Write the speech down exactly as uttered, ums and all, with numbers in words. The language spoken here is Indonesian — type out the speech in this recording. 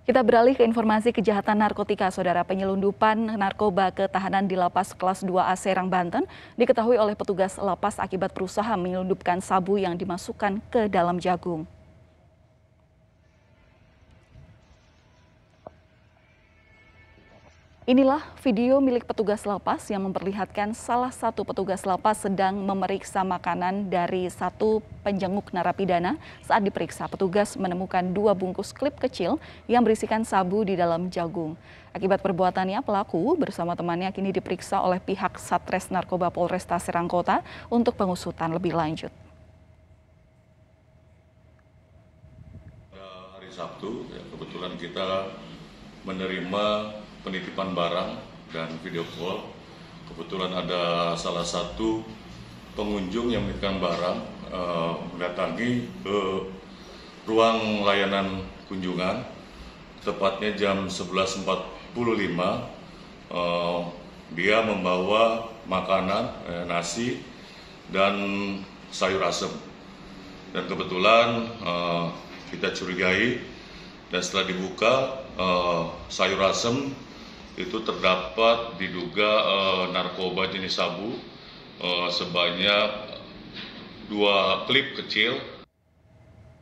Kita beralih ke informasi kejahatan narkotika, Saudara. Penyelundupan narkoba ke tahanan di Lapas Kelas dua A Serang, Banten diketahui oleh petugas lapas akibat berusaha menyelundupkan sabu yang dimasukkan ke dalam jagung. Inilah video milik petugas lapas yang memperlihatkan salah satu petugas lapas sedang memeriksa makanan dari satu penjenguk narapidana. Saat diperiksa, petugas menemukan dua bungkus klip kecil yang berisikan sabu di dalam jagung. Akibat perbuatannya, pelaku bersama temannya kini diperiksa oleh pihak Satres Narkoba Polresta Serang Kota untuk pengusutan lebih lanjut. Hari Sabtu, ya, kebetulan kita menerima penitipan barang dan video call. Kebetulan ada salah satu pengunjung yang menitipkan barang uh, mendatangi ke ruang layanan kunjungan, tepatnya jam sebelas empat puluh lima. Uh, dia membawa makanan, eh, nasi dan sayur asem. Dan kebetulan uh, kita curigai, dan setelah dibuka uh, sayur asem itu terdapat diduga uh, narkoba jenis sabu uh, sebanyak dua klip kecil